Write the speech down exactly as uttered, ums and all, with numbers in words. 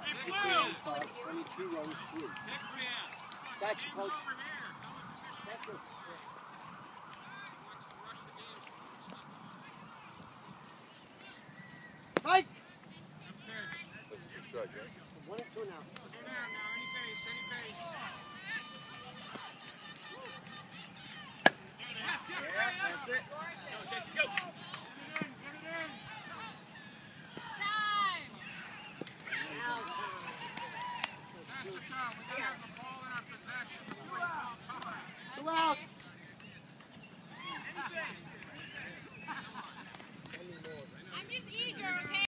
twenty-two runs through. That's coach. That's a, Mike! That's two strikes, right? One and two now. Two down now. Any base, any base. Yeah, that's it. Go, Jesse, go. Get it in, get it in. Time! Jessica, we gotta have the ball in our possession before you call time. Two outs. I'm just eager, okay?